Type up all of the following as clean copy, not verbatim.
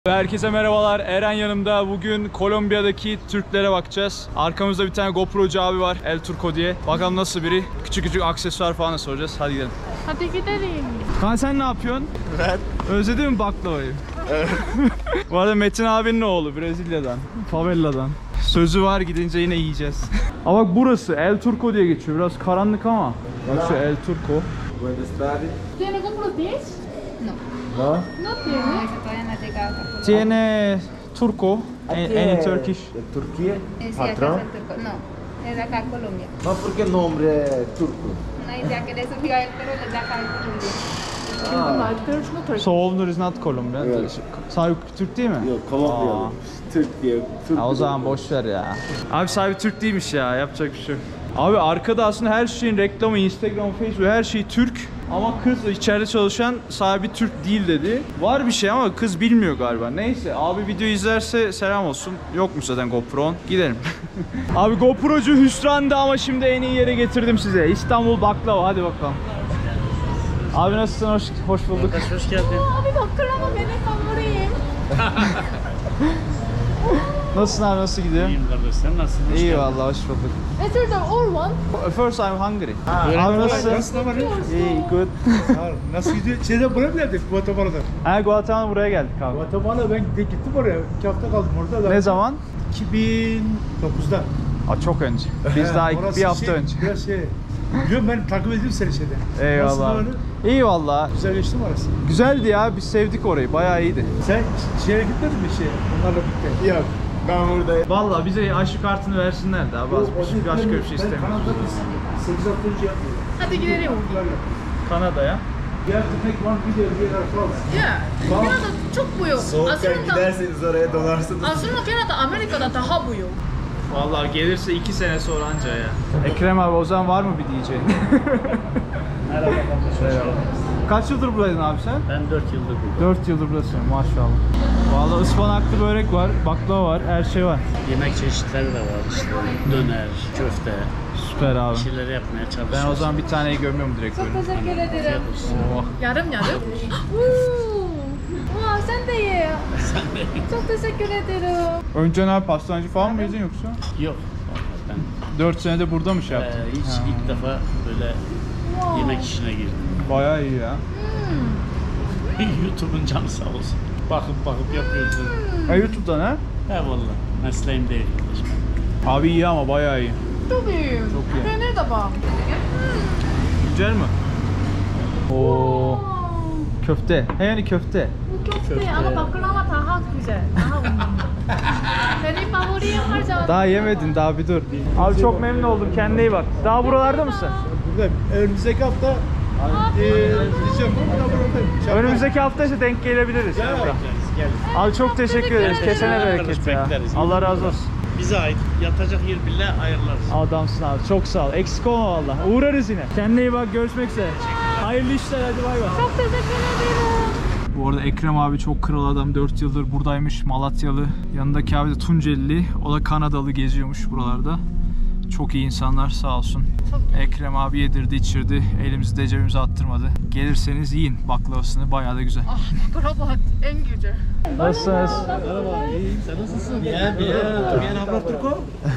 Herkese merhabalar. Eren yanımda. Bugün Kolombiya'daki Türklere bakacağız. Arkamızda bir tane GoPro'cu abi var, El Turco diye. Bakalım nasıl biri. Küçük küçük aksesuar falan da soracağız. Hadi gidelim. Hadi gidelim. Kaan sen ne yapıyorsun? Ben. Özledin mi baklavayı? Evet. Bu arada Metin abinin oğlu, Brezilya'dan, Favela'dan. Sözü var, gidince yine yiyeceğiz. Ama bak burası El Turco diye geçiyor. Biraz karanlık ama. Bak şu El Turco. ¿Tiene compros 10? No. Ha? No tiene. No, ese todavía no ha llegado acá. Tiene Turco. En Turkish. ¿De Turquía? Sí, acá es el turco. No, es de acá en Colombia. No, porque el nombre es turco. No, y ya que le subía el pero es de acá en Colombia. So owner is not Colombian. Evet. Sahibi Türk değil mi? Yok, Kolombiyalı. Türk diye. Türk Ya o zaman boş ver ya. Abi sahibi Türk değilmiş ya, yapacak bir şey yok. Abi arkada aslında her şeyin reklamı, Instagram, Facebook, her şey Türk. Ama kız içeride çalışan sahibi Türk değil dedi. Var bir şey ama kız bilmiyor galiba. Neyse abi video izlerse selam olsun. Yokmuş zaten GoPro'un. Gidelim. Abi GoPro'cu hüsrandı ama şimdi en iyi yere getirdim size. İstanbul baklava, hadi bakalım. Abi nasılsın? Hoş bulduk. Hoş geldin. Abi baklava benim favorim. Nasılsın abi, nasıl gidiyor? İyiyim kardeş, sen nasılsın? Hoş İyi geldin. vallahi, hoş bulduk. Is it the old one? First I'm hungry. Öyle Abi mi? nasılsın? İyi, good. Nasıl gidiyor? Şeyden buraya mı geldik? Guatemala'dan. Ha, Guatemala buraya geldik abi. Guatemala ben gittim oraya. 2 hafta kaldım orada. Ne zaman? 2009'da. Aa, çok önce. Biz daha Orası bir hafta şey, önce. Biraz şey. Biliyorum ben takip ediyorum seni şeyden. Eyvallah. Nasıl böyle? İyi valla. Güzel geçti mi orası? Güzeldi ya, biz sevdik orayı. Bayağı iyiydi. Sen şeye gitmedin mi şey? Onlarla birlikte. Yok. Ben buradayım. Valla bize aşı kartını versinler de abi. Başka bir şey istemiyoruz. Kanada 8 hafta önce yapmıyor. Hadi gidelim. Kanada'ya. You have to make one video here as well. Yeah. Kanada çok büyük. Soğukken giderseniz oraya donarsınız. Aslında Kanada Amerika'da daha büyük. Valla gelirse 2 sene sonra anca ya. Ekrem abi, o zaman var mı bir diyeceğin? Merhaba kardeş, hoş geldin. Kaç yıldır buradaydın abi sen? Ben 4 yıldır buradayım. 4 yıldır buradasın maşallah. Valla ıspanaklı börek var, baklava var, her şey var. Yemek çeşitleri de var işte. Döner, köfte, Süper abi. bir şeyler yapmaya çalışıyoruz. Ben o zaman bir taneyi gömüyorum direkt Çok böyle. teşekkür ederim. Afiyet olsun. Oh. Yarım yarım. Woo! Wow, sen de ye. Çok teşekkür ederim. Önce ne pastaneci falan mı yedin yoksa? Yok. Ben 4 senede burada mı şey yaptın? hiç Ha. ilk defa böyle yemek işine girdim. Bayağı iyi ya. YouTube'un canı sağ olsun. Bakıp yapıyoruz. YouTube'dan ha? He valla. Mesleğim değil kardeşim. Abi iyi ama bayağı iyi. Tabii. Çok iyi. Peynir de var. Güzel mi? Oo. Köfte. He yani köfte. Bu köfte ama baklava daha güzel. Daha umurumda. Benim favorim her zaman. Daha yemedin, daha bir dur. Abi çok memnun oldum, kendine iyi bak. Daha buralarda mısın? Buradayım. Önümüzdeki hafta gideceğim. Önümüzdeki hafta ise denk gelebiliriz. Gel. Abi çok teşekkür ederiz. Kesene Arkadaş bereket ya. bekleriz. Allah razı olsun. Bize ait yatacak yer bile ayarlarız. Adamsın abi, çok sağ ol. Eksik olma valla. Uğrarız yine. Kendine iyi bak, görüşmek üzere. Hayırlı işler, hadi bay bay. Çok teşekkür ederim. Bu arada Ekrem abi çok kral adam, 4 yıldır buradaymış, Malatyalı. Yanındaki abi de Tuncelili, o da Kanadalı, geziyormuş buralarda. Çok iyi insanlar, sağ olsun. Ekrem abi yedirdi, içirdi, elimizi de cebimize attırmadı. Gelirseniz yiyin baklavasını, bayağı da güzel. Ah, baklava en güzel. Nasılsınız? Merhaba, iyiyim. Sen nasılsın? Bien, bien hablar turco?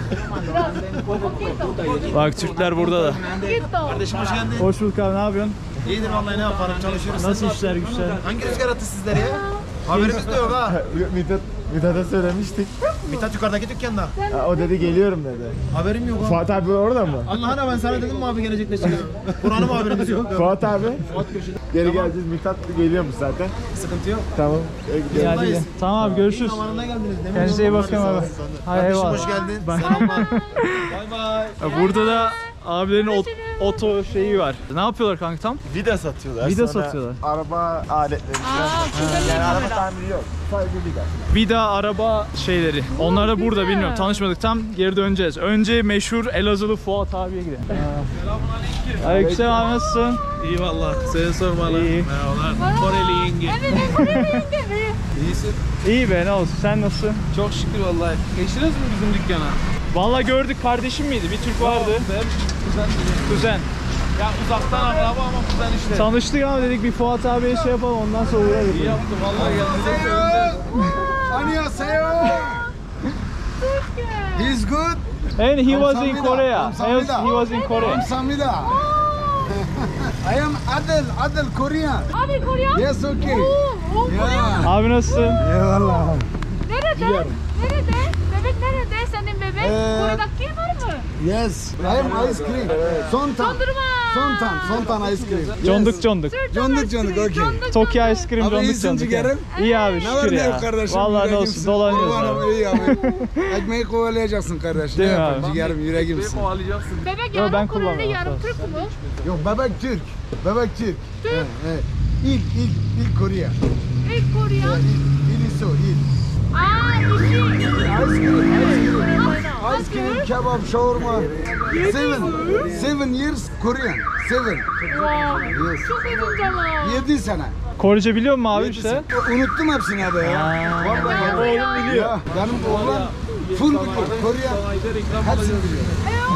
Bak Türkler burada da. Gittim. Kardeşim hoş geldin. Hoş bulduk abi, ne yapıyorsun? İyidir vallahi, ne yaparım, çalışıyoruz. Nasıl işler güçler? Hangi rüzgar attı sizleri ya? Haberimiz de yok ha. Mithat'a söylemiştik. Mithat yukarıdaki dükkanda. O dedi geliyorum dedi. Haberim yok ha. Fuat abi orada mı? Allah'ına ben sana dedim mi abi gelecekler şimdi. Kur'an'ım haberimiz yok. Fuat abi. Geri geleceğiz. Mithat geliyormuş zaten. Sıkıntı yok. Tamam. İyi, hadi gel. Tamam abi, görüşürüz. Zamanında geldiniz. Ne Kendinize iyi bakın abi. Hay Kardeşim eyvallah. hoş geldin. Bye. Selamlar. Bay bay. Burada da abilerin oto şeyi var. Ne yapıyorlar kanka tam? Vida satıyorlar. Vida Sonra satıyorlar. Araba aletleri falan. Yani araba tamiri yok. Sadece vida. Vida araba şeyleri. Onlar da burada, bilmiyorum. Tanışmadık tam. Geri döneceğiz. Önce meşhur Elazığlı Fuat abiye gidelim. Selamünaleyküm. Aleykümselam abi, nasılsın? İyi valla. Seni sormalı. İyi. Merhabalar. Koreli yenge. Evet, Koreli yenge mi? İyisin. İyi be, ne olsun. Sen nasılsın? Çok şükür vallahi. Geçtiniz mi bizim dükkana? Vallahi gördük, kardeşim miydi? Bir Türk vardı. Ben kuzen. Kuzen. Ya uzaktan akraba ama buradan işte. Tanıştık ama dedik bir Fuat abiye şey yapalım ondan sonra uğrarız. İyi yaptın vallahi geldin. 안녕하세요. He's good. And he was in 감사합니다. Korea. 감사합니다. He was in Korea. 감사합니다. I am Adel Korean. Abi Korean? Yes, okay. Oo, Korean. Abi nasılsın? Eyvallah. Nerede? Nerede? Bebek nerede? Senin bebek? Kore'daki var mı? Yes. I am ice cream. Sontan. Dondurma. Sontan ice cream. Conduk conduk. Conduk, okay. Tokyo ice cream Abi conduk iyisin conduk. ciğerim. İyi abi Ne var şükür ne ya. yok kardeşim? Vallahi ne Yüreğimsin. olsun dolanıyoruz Kurbanım, abi. iyi abi. Ekmeği kovalayacaksın kardeşim. Değil Ne mi yapayım? abi? Ciğerim, yüreğimsin. Kovalayacaksın. Bebek Yo, ben yarım Koreli, kullanmam, yarım sağ ol. Türk mü? Yok bebek Türk. Bebek Türk. Evet. İlk Korea. İlk Korean. İl iso, il. Aa, işi. Ice cream, ice Nasıl? cream, kebap, shawarma. 7 years Korean. 7. Wow. Yes. Çok heyecanlı. 7 sene. Korece biliyor musun abi 7 işte? sene. Unuttum hepsini abi ya. Vallahi oğlum biliyor. ya. Benim oğlan full biliyor. Korea hepsini biliyor.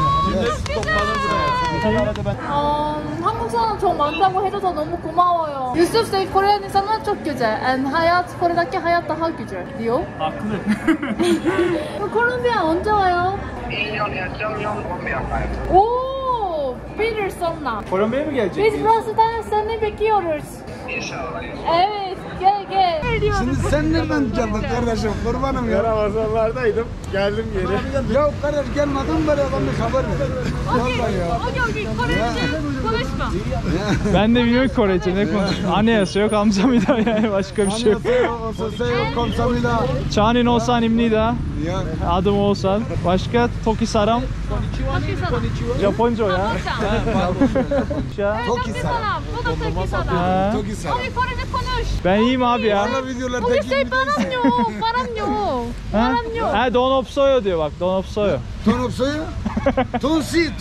한국 사람 정 많다고 해줘서 너무 고마워요. 유스프 세 코리안이 sanat çok güzel. And hayat Kore'deki hayat daha güzel diyor. Haklı. 콜롬비아 언제 와요? 1년에 정년 콤비아 가요. 오, 비를 썼나? Kolombiya'ya mı gelecek? Biz burasıdan seni bekliyoruz. 인şallah. Evet, gel. Şimdi sen nereden geldin kardeşim? Kurbanım ya. Ramazanlardaydım. Geldim geri. Ya kardeş gelmeden beri adam bir haber ver. Vallahi ya. Okey, Korece konuşma. Ben de bilmiyorum Korece ne konuşuyor. Anne yok amcamida yani başka bir şey yok. Anlatıyor, komsamida. Çanin olsan imnida. Ya. Adım olsan. Başka Toki Saram. Japonca o ya. Ya. Toki Saram. salam. Bu da Toki salam. Ha. Toki Saram. Abi Korece konuş. Ben iyiyim abi ya. Valla videolar Abi tekil şey bir param yok, Ha? param yok. Ha Donopsoyo diyor bak Donopsoyo. Tonopsoyu? Tonsi.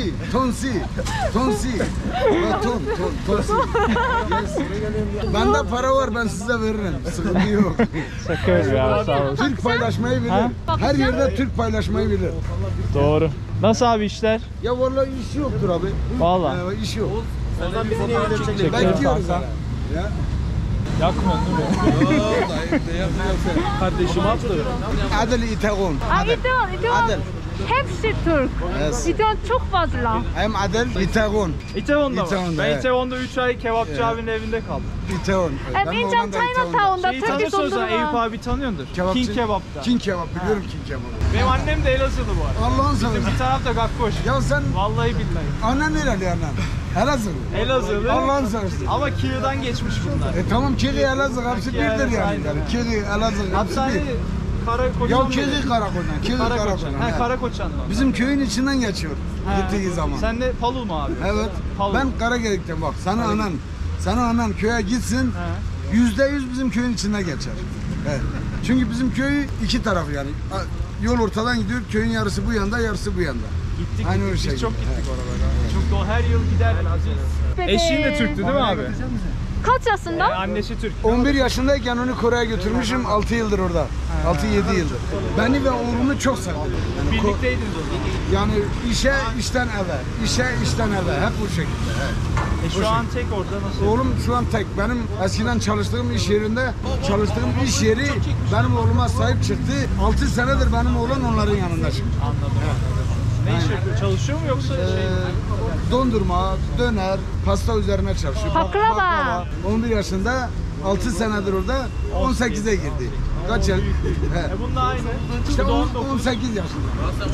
Tonsi. Yes. Bende para var ben size veririm. Sıkıntı yok. Şaka yapıyor ya sağ ol. Türk paylaşmayı bilir. Ha? Her yerde Türk paylaşmayı bilir. Doğru. Nasıl abi işler? Ya vallahi iş yoktur abi. Vallahi. İş yok. Oradan bir fotoğraf çekelim. Bekliyoruz kanka. hala. Ya. Yakmıyorsun değil mi? Kardeşim attı. Adel İtegon. İtivan. Adel. Hepsi Türk. Yes. İtivan çok fazla. I'm Adel İtegon. İtevon'da var. İtevon'da, Ben evet. İtevon'da 3 ay kebapçı abinin evinde kaldım. İtegon. Hem incan Chinatown'da Şeyi Turkish tanıyorsun sen Eyüp dondurma. abi tanıyordur. Kebapçı. King Kebap'ta. King kebap biliyorum King kebabı. Benim annem de Elazığlı bu arada. Allah'ın Bizim seversen. bir taraf da Gakkoş. Ya sen Vallahi billahi. annen nereli annen? Elazığlı. Elazığlı. Allah'ın seversen. Ama Kilya'dan geçmiş bunlar. Tamam Kiri Elazığ hepsi Kiri, birdir yani. aynen. Yani Kiri Elazığ hepsi Hapishane bir. Karakoçan Ya mı? Kiri Karakoçan. Kiri Karakoçan. Karakoçan. He he. Karakoçan'dan. Bizim köyün içinden geçiyor gittiği zaman. Sen de Palu mu abi? Evet. Palu. Ben Karageyik'ten bak. Sana anan köye gitsin. %100 bizim köyün içinde geçer. Evet. Çünkü bizim köy iki taraf yani. Yol ortadan gidiyor. Köyün yarısı bu yanda, yarısı bu yanda. Gittik. Aynı öyle Biz şey. çok gittik oralara. Çok da her yıl giderdik. Eşin de Türktü değil mi abi? Kaç yaşında? Annesi Türk. 11 yaşındayken onu Kore'ye götürmüşüm. 6 yıldır orada. 6-7 yıldır. Beni ve oğlumu çok sevdi. Yani, Birlikteydiniz o zaman. yani işten eve. İşten eve. Hep bu şekilde. Evet. Şu an tek orada nasıl? Oğlum şu an tek. Benim eskiden çalıştığım iş yerinde çalıştığım iş yeri benim oğluma sahip çıktı. 6 senedir benim oğlan onların yanında şimdi. Anladım. Ne iş yapıyor? Çalışıyor mu yoksa şey? Dondurma, döner, pasta üzerine çalışıyor. Baklava. 11 yaşında 6 senedir orada 18'e girdi. Kaç yaş? He. Bunun da aynı. İşte Bu da 18 yaşında.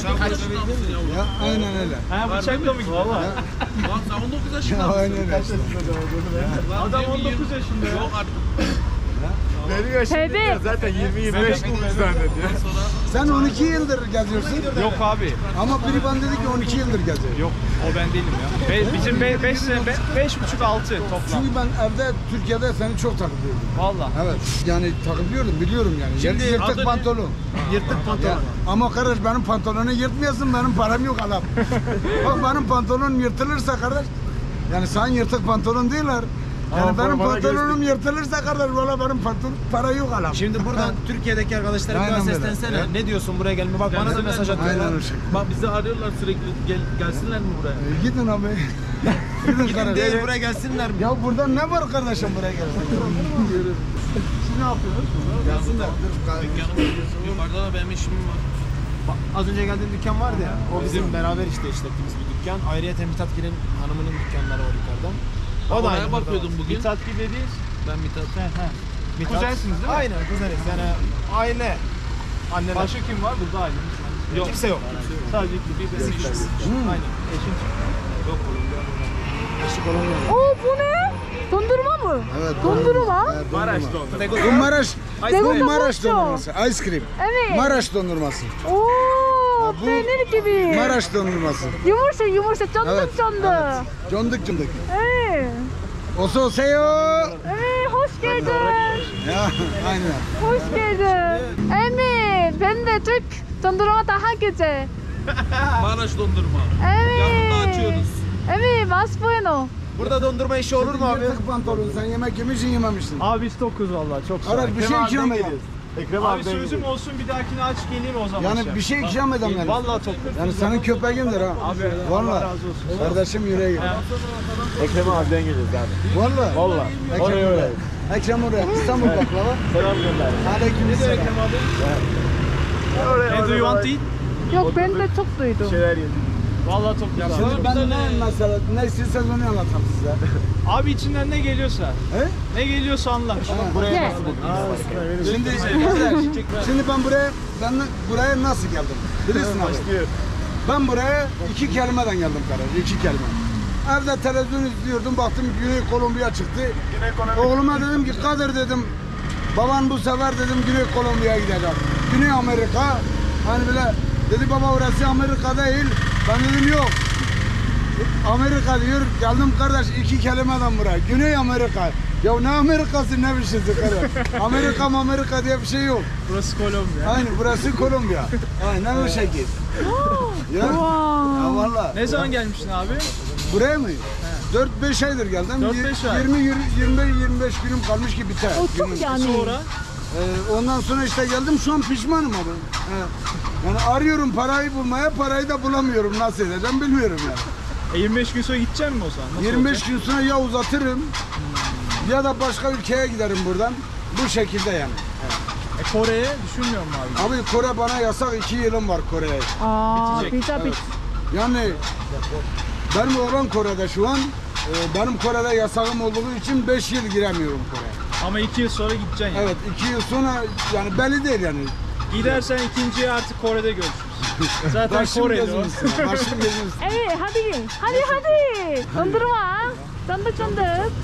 Ya aynen öyle. Ha bıçakla mı gidiyor? Lan sen 19 yaşında Ya mısın? aynen öyle. işte. Adam 19 yaşında ya. Yok artık. Benim yaşım Tabii. değil ya, zaten 20-25 zannediyor. Sen 12 yıldır geziyorsun Yok abi. ama biri bana dedi ki 12 yıldır geziyor. Yok o ben değilim ya. Bizim 5 sene 5,5-6 toplam. Çünkü ben evde Türkiye'de seni çok takılıyordum. Valla. Evet yani takılıyordum biliyorum yani. Şimdi Yırtık adını- pantolon. Yırtık Ya, pantolon. ama kardeş benim pantolonu yırtmıyorsun benim param yok adam. Bak benim pantolonum yırtılırsa kardeş yani sen yırtık pantolon değiller. Yani Ama benim bana pantolonum yırtılırsa kardeş valla benim para yok alam. Şimdi buradan Türkiye'deki arkadaşlara Aynen biraz böyle. seslensene. Evet. Ne diyorsun buraya gelme? Bak bana da mesaj atıyorlar. Aynen o şekilde. Bak bizi arıyorlar sürekli gelsinler mi buraya? Gidin abi. Gidin Gidin kardeşim. değil buraya gelsinler mi? Ya burada ne var kardeşim buraya gelsin? Siz ne yapıyorsunuz? Gelsinler. Yukarıda da benim işim var. Bak, az önce geldiğim dükkan vardı ya. O bizim beraber işte işlettiğimiz bir dükkan. Ayrıca Mithatgil'in hanımının dükkanları var yukarıda. O da aynı bakıyordum bugün. Mithat gibi dediğiniz. Ben Mithat. Kuzensiniz değil mi? Aynen kuzeniz. Yani aile. Anneler. Başka kim var? Burada aile. Yok. Kimse yok. Sadece bir benim. Aynen. Eşin. Yok Kolombiya. Eşi Kolombiya. Oh, bu ne? Dondurma mı? Evet. Dondurma? Maraş dondurma. Bu Maraş, Dego bu Maraş Cappuccino. dondurması. Ice cream. Evet. Maraş dondurması. Oo, bu- peynir gibi. Maraş dondurması. Yumuşak yumuşak, candık Evet, candık. Condık condık. Evet. Oso seyo. Evet, hoş geldin. Ya aynen. Hoş geldin. Emir, ben de Türk dondurma daha güzel. Maraş dondurma. Evet. Yakında açıyoruz. Evet, más bueno. Burada dondurma işi olur mu abi? Yırtık pantolon. Sen yemek yemişsin yememişsin. Abi biz tokuz vallahi çok sağ ol. Araç bir şey ikram edem. Abi sözüm olsun bir dahakine aç geleyim o zaman. Yani bir şey ikram edem yani. Vallahi tokuz. Yani senin köpeğindir ha. Abi Allah Vallahi. razı olsun. Kardeşim yüreği. Ekrem abiden geliyoruz abi. Vallahi. Valla. Ekrem oraya. Ekrem oraya. İstanbul baklava. Selam gönder. Aleykümselam. Ne do you want to eat? Yok, ben de çok duydum. Şeyler yedik. Vallahi çok güzel. Şimdi ben ne mesela ne istiyorsanız onu anlatayım size. Abi içinden ne geliyorsa. He? Ne geliyorsa anlat. Gel. Şimdi ben buraya nasıl geldim? Bilirsin abi. Ben buraya 2 kelimeden geldim kardeşim. 2 kelime. Evde televizyon izliyordum. Baktım Güney Kolombiya çıktı. Oğluma dedim ki Kadir dedim. Baban bu sefer dedim Güney Kolombiya'ya gidecek. Güney Amerika. Hani böyle dedi baba orası Amerika değil. Ben dedim yok. Amerika diyor. Geldim kardeş 2 kelimeden buraya. Güney Amerika. Ya ne Amerikası ne bir şeydi kardeş. Amerika diye bir şey yok. Burası Kolombiya. Aynen burası Kolombiya. Aynen o şekil. Ya, ya valla. Ne zaman gelmiştin abi? Buraya mı? 4-5 aydır geldim. 4-5 ay. 25 günüm kalmış ki biter. O çok yani. Sonra Ondan sonra işte geldim şu an pişmanım abi. Yani arıyorum parayı bulmaya, parayı da bulamıyorum. Nasıl edeceğim bilmiyorum yani. 25 gün sonra gidecek mi o zaman? Nasıl 25 olacak? gün sonra ya uzatırım ya da başka ülkeye giderim buradan. Bu şekilde yani. Kore'ye düşünmüyor musun abi? Abi Kore bana yasak 2 yılım var Kore'ye. Aa, Bitecek. pizza bit. Yani benim oğlan Kore'de şu an. Benim Kore'de yasağım olduğu için 5 yıl giremiyorum Kore'ye. Ama 2 yıl sonra gideceksin yani. Evet 2 yıl sonra yani belli değil yani. Gidersen ikinciye artık Kore'de görüşürüz. Zaten Başım Koreli o. gözüm üstüne. Başım gözüm üstüne. Evet, hadi. Dondurma. Candık candık.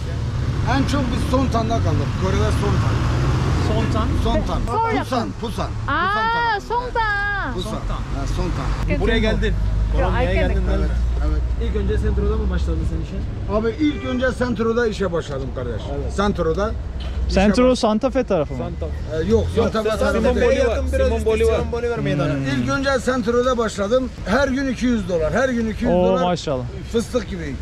En çok biz son tanda kaldık. Kore'de son tan. Son tan. Son tan. Son Pusan. Aa, sonda. Pusan. Ha, son tan. Buraya geldin. Kolombiya I geldin. Evet. Evet. İlk önce Sentro'da mı başladın sen işe? Abi ilk önce Centro'da işe başladım kardeş. Centro'da. Centro Santa Fe tarafı mı? Yok, Santa Fe tarafı Simon değil. Bolivar. Simon Bolivar. Simon Bolivar meydanı. İlk önce Centro'da başladım. Her gün 200 dolar. Her gün 200 Oo dolar. maşallah. Fıstık gibi.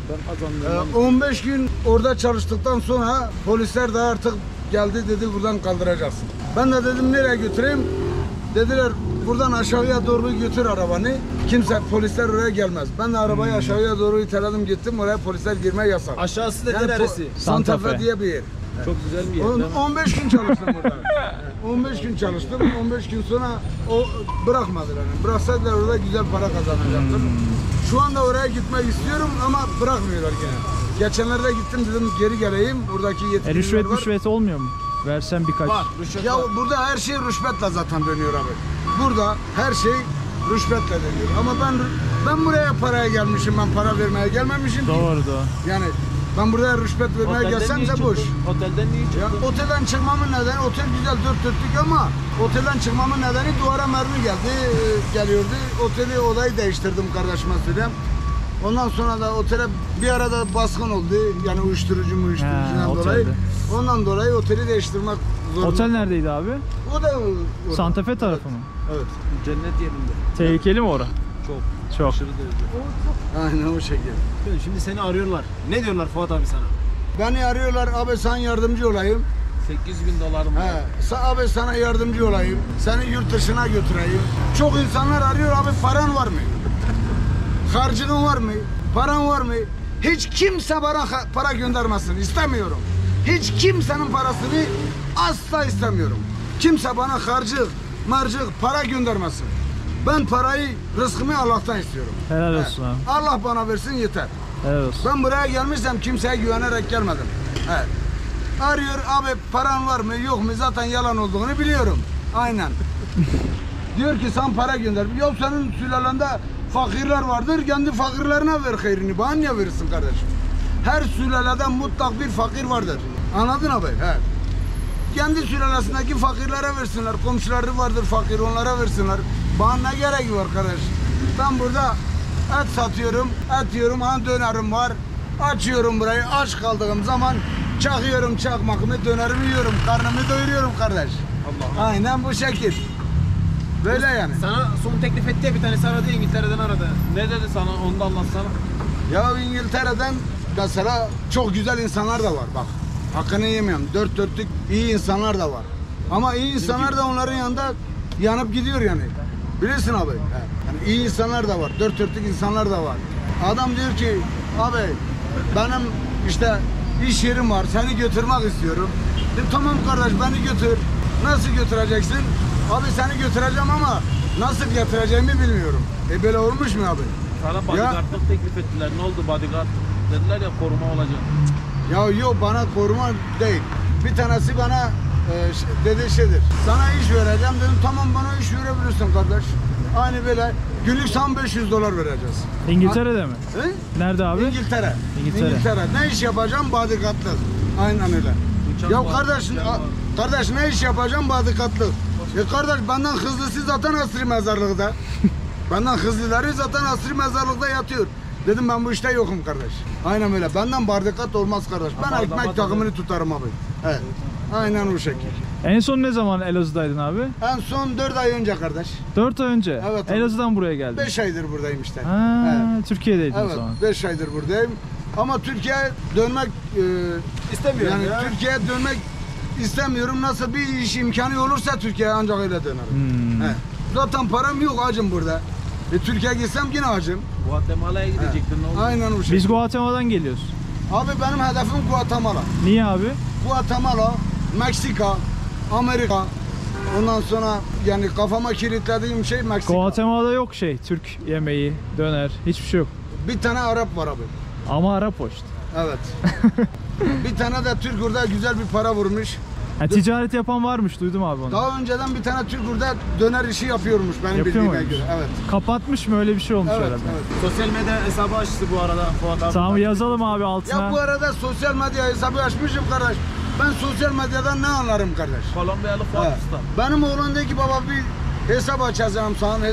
15 gün orada çalıştıktan sonra polisler de artık geldi dedi buradan kaldıracaksın. Ben de dedim nereye götüreyim? Dediler buradan aşağıya doğru götür arabanı. Polisler oraya gelmez. Ben de arabayı aşağıya doğru iteledim gittim. Oraya polisler girmeye yasak. Aşağısı dedi Yani neresi? Santa Santa Fe. Fe diye bir yer. Çok güzel bir yer. değil mi? 15 gün çalıştım orada. 15 gün çalıştım. 15 gün sonra o bırakmadılar. Yani. Bıraksaydılar orada güzel para kazanacaktım. Şu anda oraya gitmek istiyorum ama bırakmıyorlar gene. Geçenlerde gittim dedim geri geleyim. Buradaki yetkililer Rüşvet var. müşvet olmuyor mu? Versen birkaç. Var. Rüşvet Ya var. burada her şey rüşvetle zaten dönüyor abi. Burada her şey rüşvetle dönüyor. Ama ben buraya paraya gelmişim. Ben para vermeye gelmemişim ki. Doğru doğru. Yani ben buraya rüşvet vermeye gelsem de boş. Otelden niye Ya, çıktın? otelden çıkmamın nedeni, otel güzel dört dörtlük ama otelden çıkmamın nedeni duvara mermi geliyordu. Oteli odayı değiştirdim kardeşime söyleyeyim. Ondan sonra da otele bir arada baskın oldu. Yani uyuşturucudan He, dolayı. otelde. Ondan dolayı oteli değiştirmek zorunda. Otel neredeydi abi? O da orada. Santa Fe tarafı mı? Evet. Cennet yerinde. Tehlikeli mi ora? Çok. Çok. Aşırı derece. Aynen o şekilde. Şimdi seni arıyorlar. Ne diyorlar Fuat abi sana? Beni arıyorlar abi sana yardımcı olayım. 800.000 dolar mı? Abi sana yardımcı olayım. Seni yurt dışına götüreyim. Çok insanlar arıyor abi paran var mı? Harcının var mı? Paran var mı? Hiç kimse bana para göndermesin. İstemiyorum. Hiç kimsenin parasını asla istemiyorum. Kimse bana harcık, marcık para göndermesin. Ben parayı, rızkımı Allah'tan istiyorum. Helal olsun abi. Allah bana versin yeter. Helal olsun. Ben buraya gelmişsem kimseye güvenerek gelmedim. Evet. Arıyor abi paran var mı yok mu zaten yalan olduğunu biliyorum. Aynen. Diyor ki sen para gönder. Ya senin sülalende fakirler vardır. Kendi fakirlerine ver hayrini. Bana niye verirsin kardeşim? Her sülalede mutlak bir fakir vardır. Anladın abi? He. Kendi sülalesindeki fakirlere versinler. Komşuları vardır fakir onlara versinler. Bana ne gerek var kardeş? Ben burada et satıyorum. Et yiyorum. Han dönerim var. Açıyorum burayı. Aç kaldığım zaman çakıyorum çakmakımı dönerimi yiyorum. Karnımı doyuruyorum kardeş. Allah. Aynen bu şekil. Böyle yani. Sana son teklif etti ya bir tanesi aradı İngiltere'den aradı. Ne dedi sana? Onu da anlatsana. Ya İngiltere'den mesela çok güzel insanlar da var bak. Hakkını yemiyorum. Dört dörtlük iyi insanlar da var. Ama iyi insanlar da onların yanında yanıp gidiyor yani. Bilirsin abi. Yani iyi insanlar da var. Dört dörtlük insanlar da var. Adam diyor ki abi benim işte iş yerim var. Seni götürmek istiyorum. Tamam kardeş beni götür. Nasıl götüreceksin? Abi seni götüreceğim ama nasıl getireceğimi bilmiyorum. Böyle olmuş mu abi? Sana bodyguardlık teklif ettiler. Ne oldu bodyguard? Dediler ya koruma olacak. Ya yok bana koruma değil. Bir tanesi bana dedi şeydir. Sana iş vereceğim dedim. Tamam bana iş verebilirsin kardeş. Aynı böyle günlük sana $500 vereceğiz. İngiltere'de mi? He? Nerede abi? İngiltere. İngiltere. Ne iş yapacağım? Bodyguardlık. Aynen öyle. Ya kardeş ne iş yapacağım? Bodyguardlık. Kardeş benden hızlısı zaten asri mezarlıkta. Benden hızlıları zaten asri mezarlıkta yatıyor. Dedim ben bu işte yokum kardeş. Aynen öyle. Benden bodyguard olmaz kardeş. Ben ekmek takımını tutarım abi. Evet. Aynen o şekil. En son ne zaman Elazığ'daydın abi? En son 4 ay önce kardeş. 4 ay önce? Evet abi. Elazığ'dan buraya geldin. 5 aydır buradayım işte. Ha, Evet. Türkiye'deydin o Evet, zaman. 5 aydır buradayım. Ama Türkiye'ye dönmek istemiyorum. Yani Türkiye'ye dönmek istemiyorum. Nasıl bir iş imkanı olursa Türkiye'ye ancak öyle dönerim. Evet. Zaten param yok acım burada. Türkiye'ye gitsem yine acım. Guatemala'ya gidecektin ne oldu? Aynen o şey. Biz Guatemala'dan geliyoruz. Abi benim hedefim Guatemala. Niye abi? Guatemala, Meksika, Amerika. Ondan sonra yani kafama kilitlediğim şey Meksika. Guatemala'da yok şey, Türk yemeği, döner, hiçbir şey yok. Bir tane Arap var abi. Ama Arap o işte. Evet. Bir tane de Türk orada güzel bir para vurmuş. Ha, ticaret yapan varmış, duydum abi onu. Daha önceden bir tane Türk orada döner işi yapıyormuş benim Yapıyor bildiğime muymuş? göre. Evet. Kapatmış mı, öyle bir şey olmuş Evet, herhalde. evet. Sosyal medya hesabı açtı bu arada Fuat abi. Tamam yazalım abi altına. Ya bu arada sosyal medya hesabı açmışım kardeş. Ben sosyal medyadan ne anlarım kardeş? Kolombiyalı Fuat Evet. Usta. Benim oğlan dedi ki baba bir hesap açacağım sana,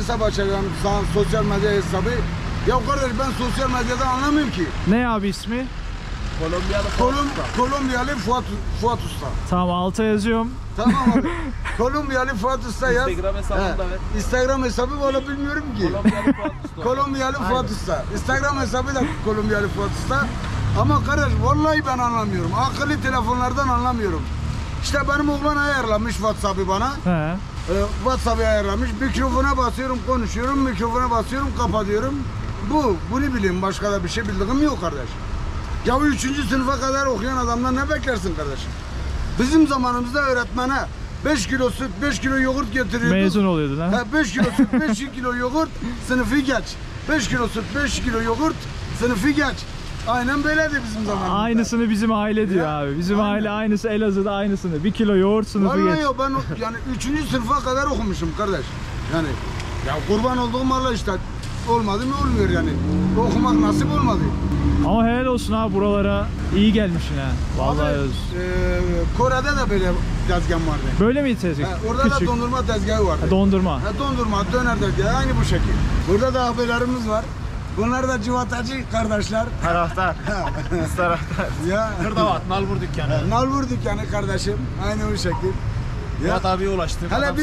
sosyal medya hesabı. Ya kardeş ben sosyal medyadan anlamıyorum ki. Ne abi ismi? Kolombiyalı Fuat Usta. Kolombiyalı Fuat Usta. Tamam alta yazıyorum. Tamam abi. Kolombiyalı Fuat Usta yaz. Instagram hesabını He. da ver. Instagram hesabı valla bilmiyorum ki. Kolombiyalı Fuat Usta. Kolombiyalı Fuat Usta. Instagram hesabı da Kolombiyalı Fuat Usta. Ama kardeş vallahi ben anlamıyorum. Akıllı telefonlardan anlamıyorum. İşte benim oğlan ayarlamış WhatsApp'ı bana. He. WhatsApp'ı ayarlamış. Mikrofona basıyorum, konuşuyorum. Mikrofona basıyorum, kapatıyorum. Bunu bileyim. Başka da bir şey bildiğim yok kardeş. Ya 3. sınıfa kadar okuyan adamdan ne beklersin kardeşim? Bizim zamanımızda öğretmene 5 kilo süt, 5 kilo yoğurt getiriyordu. Mezun oluyordun ha? 5 kilo süt, 5 kilo yoğurt, sınıfı geç. 5 kilo süt, 5 kilo yoğurt, sınıfı geç. Aynen böyleydi bizim zamanımızda. Aynısını bizim aile diyor Ya, abi. Bizim aynen. aile aynısı, Elazığ'da aynısını. 1 kilo yoğurt sınıfı Vallahi geç. ya ben yani 3. sınıfa kadar okumuşum kardeş. Yani ya kurban olduğum Allah işte olmadı mı olmuyor yani. Okumak nasip olmadı. Ama helal olsun abi, buralara iyi gelmişsin ha. Vallahi Abi, helal olsun. Kore'de de böyle tezgah vardı. Böyle mi tezgah? Orada da dondurma tezgahı vardı. Dondurma. Dondurma, döner tezgahı aynı bu şekil. Burada da abilerimiz var. Bunlar da civatacı kardeşler. Taraftar. Taraftar. Ya. Hırdavat, nalbur dükkanı. Nalbur dükkanı kardeşim. Aynı o şekil. Fuat abiye ulaştım. Hele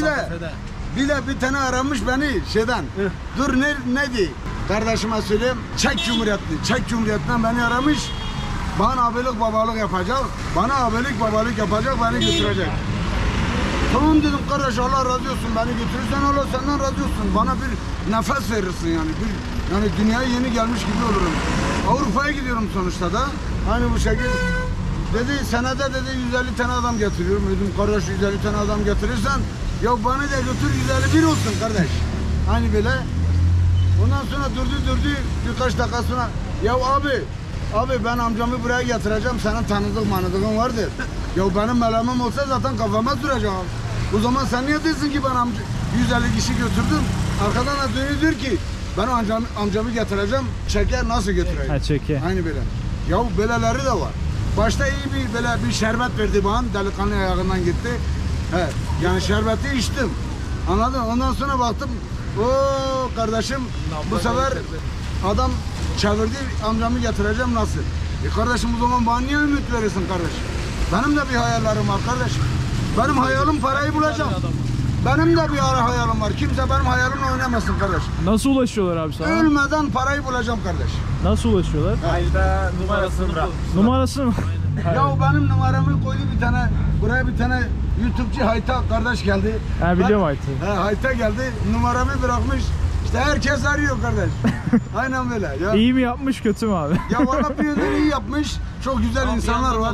bir tane aramış beni şeyden. Dur ne diye? Kardeşime söyleyeyim. Çek Cumhuriyetli. Çek Cumhuriyeti'nden beni aramış. Bana abilik babalık yapacak. Bana abilik babalık yapacak. Beni götürecek. Tamam dedim kardeş, Allah razı olsun, beni götürürsen Allah senden razı olsun. Bana bir nefes verirsin yani. Yani dünyaya yeni gelmiş gibi olurum. Avrupa'ya gidiyorum sonuçta da. Aynı bu şekilde. Dedi senede dedi 150 tane adam getiriyorum. Dedim kardeş 150 tane adam getirirsen ya bana da götür 151 olsun kardeş. Aynı böyle. Ondan sonra durdu birkaç dakika sonra ya abi ben amcamı buraya getireceğim, senin tanıdığın vardır. Ya benim melemim olsa zaten kafama süreceğim. O zaman sen niye diyorsun ki ben 150 kişi götürdüm? Arkadan da dönüyor diyor ki ben amcamı getireceğim, çeker nasıl götüreyim? Ha çeke. Aynı böyle. Ya böyleleri de var. Başta iyi bir şerbet verdi bana, delikanlı ayağından gitti. He, yani şerbeti içtim. Anladın? Ondan sonra baktım, o kardeşim bu sefer adam çevirdi, amcamı getireceğim nasıl? Kardeşim o zaman bana niye ümit verirsin kardeşim? Benim de bir hayallerim var kardeşim. Benim hayalim parayı bulacağım. Benim de bir hayalim var. Kimse benim hayalimle oynamasın kardeşim. Nasıl ulaşıyorlar abi sana? Ölmeden parayı bulacağım kardeş. Nasıl ulaşıyorlar? Ayda numarasını bırak. Numarası mı? Ya benim numaramı koydu bir tane, buraya bir tane YouTube'cu Hayta kardeş geldi. Ha biliyorum Hayta. Hayta geldi, numaramı bırakmış. İşte herkes arıyor kardeş. Aynen böyle. Ya, İyi mi yapmış kötü mü abi? ya valla bir yönden iyi yapmış. Çok güzel insanlar var.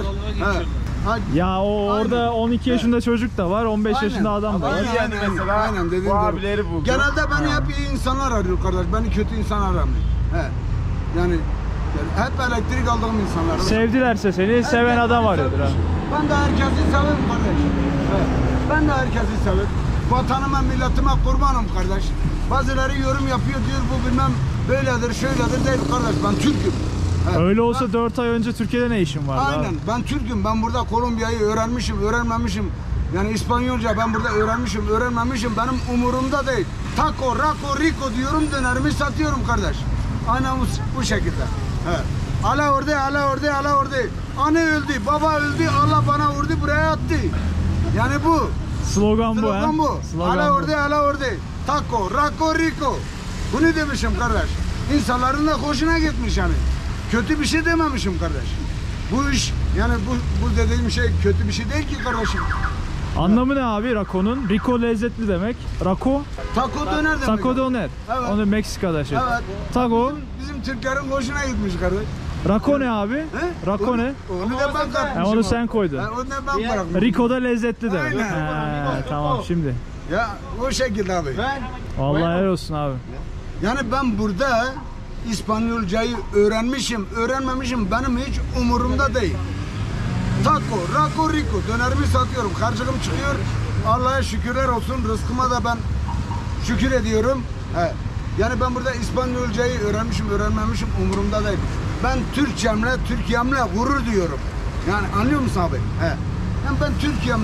Ya orada 12 yaşında çocuk da var, 15 yaşında adam da var. Aynen, mesela aynen dediğin bu doğru. abileri buldu. Genelde beni hep iyi insanlar arıyor kardeş. Beni kötü insan aramıyor. Yani hep elektrik aldığım insanlar. Sevdilerse seni, seven adam arıyordur ha. Ben de herkesi severim kardeş. Ben de herkesi severim. Vatanıma, milletime kurbanım kardeş. Bazıları yorum yapıyor diyor bu bilmem böyledir, şöyledir değil kardeş. Ben Türk'üm. Öyle olsa 4 ay önce Türkiye'de ne işin vardı Aynen. abi? Ben Türk'üm. Ben burada Kolombiya'yı öğrenmemişim. Yani İspanyolca ben burada öğrenmemişim. Benim umurumda değil. Taco, Raco, Rico diyorum, dönerimi satıyorum kardeş. Aynen bu şekilde. Ala orada. Anne öldü, baba öldü, Allah bana vurdu, buraya attı. Yani bu. Slogan bu ha. Slogan bu. Slogan Ala bu. orada. Taco, Raco, Rico. Bunu demişim kardeş. İnsanların da hoşuna gitmiş yani. Kötü bir şey dememişim kardeş. Bu iş yani bu dediğim şey kötü bir şey değil ki kardeşim. Anlamı ne abi Rako'nun? Rico lezzetli demek. Rako? Taco döner demek. Taco döner. Evet. Onu Meksika'da şey. Evet. Taco. Bizim Türklerin hoşuna gitmiş kardeş. Rako ne abi? Rako ne? Onu da ben katmışım. Ha, onu sen koydun. Onu da ben bırakmışım. Rico da lezzetli demek. Aynen. Ha, tamam şimdi. Ya o şekilde abi. Vallahi helal olsun abi. Yani ben burada İspanyolcayı öğrenmemişim benim hiç umurumda değil. Taco, Raco, Rico dönerimi satıyorum. Harcığım çıkıyor. Allah'a şükürler olsun. Rızkıma da ben şükür ediyorum. Yani ben burada İspanyolcayı öğrenmemişim umurumda değil. Ben Türkiye'mle gurur duyuyorum. Yani anlıyor musun abi? Yani ben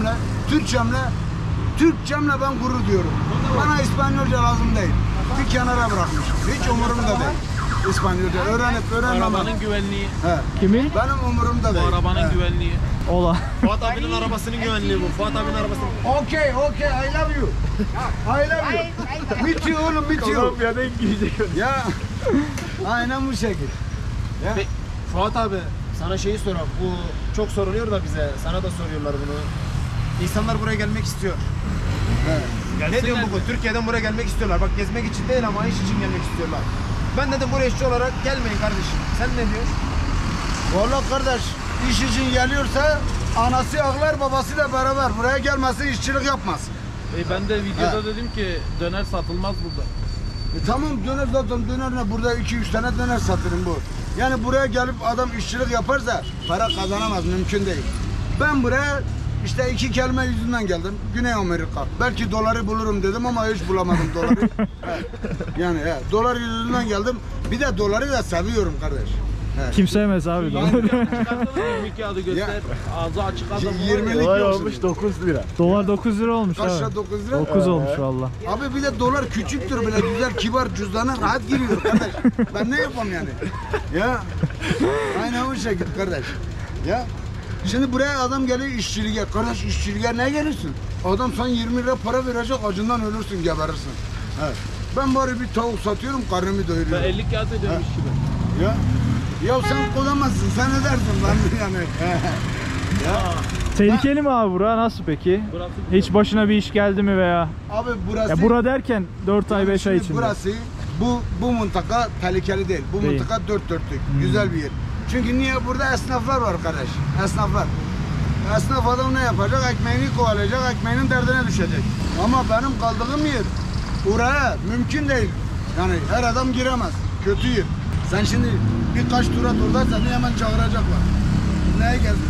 Türkçemle ben gurur duyuyorum. Bana İspanyolca lazım değil. Bir kenara bırakmışım. Hiç umurumda değil. İspanyolca öğrenmem. Arabanın güvenliği. Kimin? Benim umurumda değil. Bu arabanın güvenliği. Ola. Fuat abinin arabasının güvenliği bu. Fuat abinin arabasının. Okay, I love you. I love you. Meet you oğlum, meet you. Kolombiya'da İngilizce konuşuyor. Ya, aynen bu şekil. Ya. Fuat abi sana şeyi soralım. Bu çok soruluyor da bize. Sana da soruyorlar bunu. İnsanlar buraya gelmek istiyor. Ne diyorsun bugün? Türkiye'den buraya gelmek istiyorlar. Bak gezmek için değil ama iş için gelmek istiyorlar. Ben dedim buraya işçi olarak gelmeyin kardeşim. Sen ne diyorsun? Vallahi kardeş, iş için geliyorsa anası ağlar, babası da beraber. Buraya gelmesi işçilik yapmaz. Ben de videoda dedim ki döner satılmaz burada. Tamam döner zaten döner ne? Burada 2-3 tane döner satırım bu. Yani buraya gelip adam işçilik yaparsa para kazanamaz, mümkün değil. Ben buraya işte 2 kelime yüzünden geldim. Güney Amerika. Belki doları bulurum dedim ama hiç bulamadım doları. Yani dolar yüzünden geldim. Bir de doları da seviyorum kardeş. Kim sevmez abi? Çıkarsana 22 adı göster. Ağzı açık adam. 20'lik Olay yok olmuş şimdi. 9 lira. Dolar 9 lira olmuş Kaç abi. lira 9 lira? 9 olmuş valla. Abi bir de dolar küçüktür böyle güzel kibar cüzdana rahat giriyor kardeş. Ben ne yapayım yani? Ya. Aynen o şekilde kardeş. Ya. Şimdi buraya adam geliyor işçiliğe. Kardeş işçiliğe ne gelirsin? Adam sana 20 lira para verecek, acından ölürsün, geberirsin. Evet. Ben bari bir tavuk satıyorum, karnımı Ben doyuruyorum. 50 kağıt ödemiş gibi. Ya. Ya sen kolamazsın, sen edersin ben yani. Ya. Tehlikeli mi abi bura? Nasıl peki? Hiç başına bir iş geldi mi veya? Abi burası... Ya bura derken 4 ay 5 ay Şimdi içinde. burası bu mıntıka tehlikeli değil. Bu Değil. mıntıka dört dörtlük. Güzel bir yer. Çünkü niye? Burada esnaflar var kardeş. Esnaflar. Esnaf adam ne yapacak? Ekmeğini kovalayacak, ekmeğinin derdine düşecek. Ama benim kaldığım yer oraya mümkün değil. Yani her adam giremez. Kötü yer. Sen şimdi birkaç tur at orada seni hemen çağıracaklar. Neye geldin?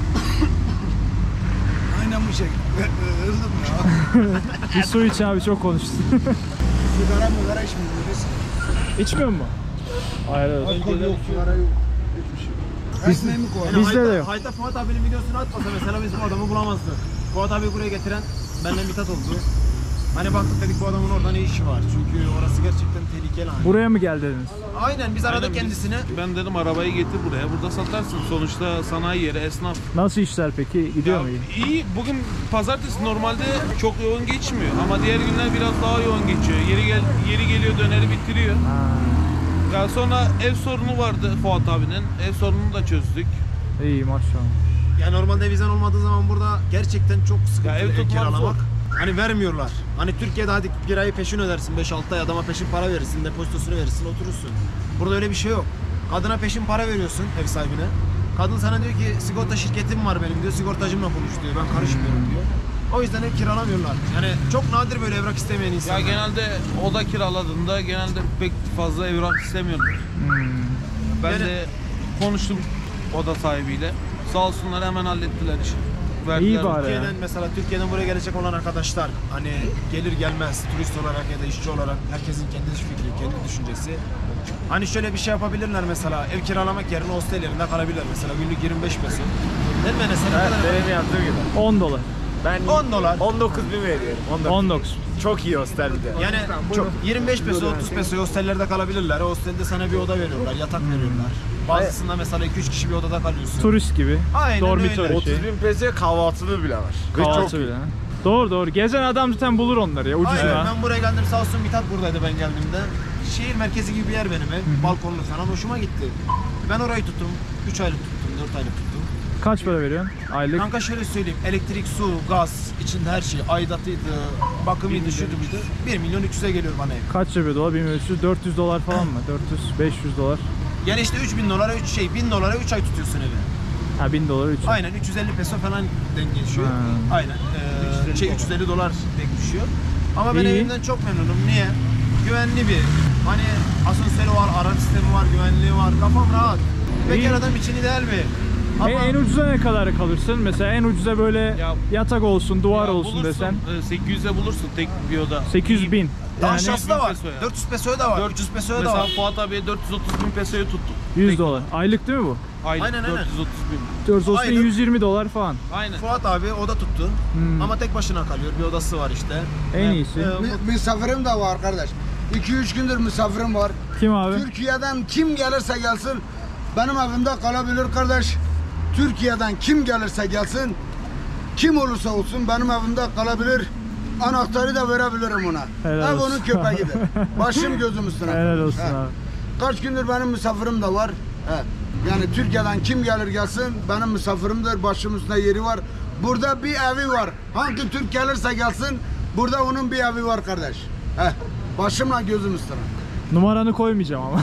Aynen bu şekilde. Hızlı ya. Bir su iç abi, çok konuştun. Sigara mıgara içmiyoruz biz. İçmiyor mu? Hayır. Alkol yok, sigara yok. Hiçbir şey yok. Ekmeğimi koy. Bizde de yok. Hayta Fuat abinin videosunu atmasa mesela biz bu adamı bulamazdık. Fuat abi buraya getiren benden Mithat oldu. Hani baktık dedik bu adamın orada ne işi var? Çünkü orası gerçekten tehlikeli hani. Buraya mı geldiniz? Aynen biz aradık kendisini. Ben dedim arabayı getir buraya. Burada satarsın. Sonuçta sanayi yeri, esnaf. Nasıl işler peki? Gidiyor Ya, mu? iyi. Bugün pazartesi normalde çok yoğun geçmiyor. Ama diğer günler biraz daha yoğun geçiyor. Yeri geliyor döneri bitiriyor. Ya sonra ev sorunu vardı Fuat abinin. Ev sorununu da çözdük. İyi maşallah. Ya normalde vizen olmadığı zaman burada gerçekten çok sıkıntı Ya ev ev tutmak kiralamak. zor. Hani vermiyorlar. Hani Türkiye'de hadi kirayı peşin ödersin 5-6 ay adama peşin para verirsin, depozitosunu verirsin, oturursun. Burada öyle bir şey yok. Kadına peşin para veriyorsun ev sahibine. Kadın sana diyor ki sigorta şirketim var benim diyor, sigortacımla konuş diyor, ben karışmıyorum diyor. O yüzden ev kiralamıyorlar. Yani çok nadir böyle evrak istemeyen insanlar. Ya genelde oda kiraladığında genelde pek fazla evrak istemiyorlar. Ben Yani- de konuştum oda sahibiyle. Sağ olsunlar hemen hallettiler işi. İyi bari. Türkiye'den buraya gelecek olan arkadaşlar hani gelir gelmez turist olarak ya da işçi olarak herkesin kendi fikri, kendi düşüncesi. Hani şöyle bir şey yapabilirler mesela ev kiralamak yerine hostel yerinde kalabilirler mesela günlük 25 peso. Değil mi Enes? Evet, benim yaptığım gibi. 10 dolar. Ben 10 dolar. 19.000 veriyorum. 19. Çok iyi hostel bir de. Yani çok 25 peso 30 peso hostellerde kalabilirler. O hostelde sana bir oda veriyorlar, yatak veriyorlar. Bazısında mesela 2-3 kişi bir odada kalıyorsun. Turist gibi. Aynen Dormitör öyle. şey. 30.000 pesoya kahvaltılı bile var. Ve çok Kahvaltı iyi. bile. Ha. Doğru. Gezen adam zaten bulur onları ya Aynen ucuzuna. ben buraya geldim sağ olsun Mithat buradaydı ben geldiğimde. Şehir merkezi gibi bir yer benim ev. Balkonlu falan hoşuma gitti. Ben orayı tuttum. 3 aylık tuttum, 4 aylık tuttum. Kaç para veriyorsun? Aylık. Kanka şöyle söyleyeyim. Elektrik, su, gaz, içinde her şey. Aidatıydı, bakımıydı, şuydu buydu. 1.300.000'e geliyor bana ev. Kaç yapıyor dolar bilmiyorum. 400 dolar falan mı? 400-500 dolar. Yani işte 3.000 dolara 1000 dolara 3 ay tutuyorsun evi. Ha 1000 dolar 3. Aynen 350 peso falan denk geçiyor. Ha. Aynen. 350 dolar denk düşüyor. Ama ben İyi. evimden çok memnunum. Niye? Güvenli bir. Hani asansörü var, araç sistemi var, güvenliği var. Kafam rahat. Bekar adam için ideal bir. Ama En ucuza ne kadar kalırsın? Mesela en ucuza böyle Ya- yatak olsun, duvar Ya olsun bulursun, desen. 800'e bulursun tek bir oda. 800 bin. daha Yani aşağısı da var. 1000 peso ya. 400 pesoya da var. 400 pesoya da Mesela var. Fuat abiye 430 bin pesoyu tuttuk. 100 dolar. Aylık değil mi bu? Aylık Aynen, aynen. 430 bin. 430 bin Aylık. 120 dolar falan. Aynen. Fuat abi oda tuttu. Ama tek başına kalıyor. Bir odası var işte. En iyisi. Misafirim de var kardeş. 2-3 gündür misafirim var. Kim abi? Türkiye'den kim gelirse gelsin benim evimde kalabilir kardeş. Türkiye'den kim gelirse gelsin, kim olursa olsun benim evimde kalabilir. Anahtarı da verebilirim ona. Helal Ev olsun. onun köpeğidir. Başım gözüm üstüne. Helal olsun He. abi. Kaç gündür benim misafirim de var. He. Yani Türkiye'den kim gelir gelsin benim misafirimdir. Başım üstünde yeri var. Burada bir evi var. Hangi Türk gelirse gelsin burada onun bir evi var kardeş. He. Başımla gözüm üstüne. Numaranı koymayacağım ama.